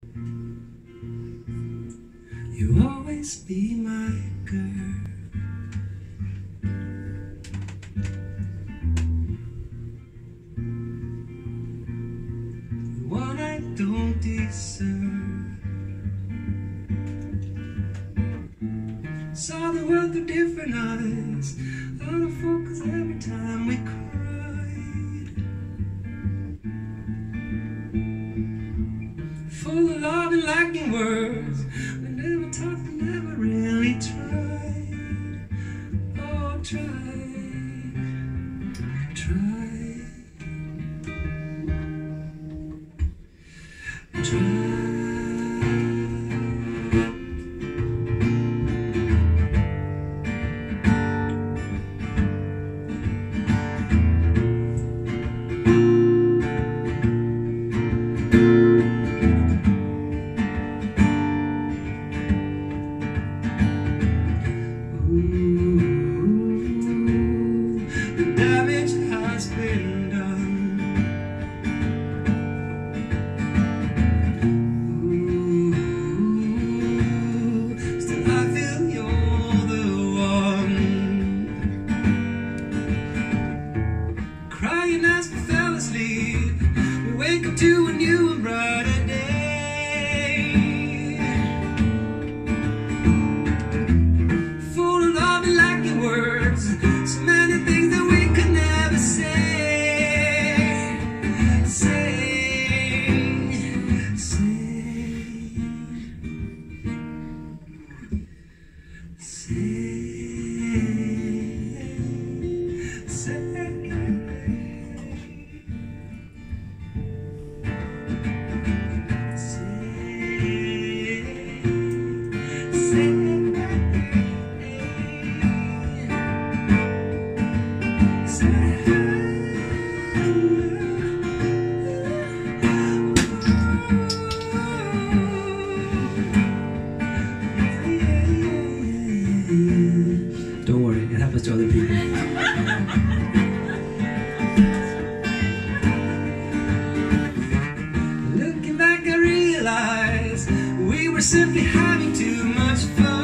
You always be my girl. The one I don't deserve. Saw the world through different eyes, out of focus every time we cried. Full of love and lacking words, we never talked and never really tried. Oh, tried, tried, tried. The damage has been done. Still I feel you're the one. Crying as we fell asleep, we wake up to a new and brighter day. Full of love and lacking words, so many things that we could never say. Don't worry, it happens to other people. Looking back, I realize we were simply having too much fun.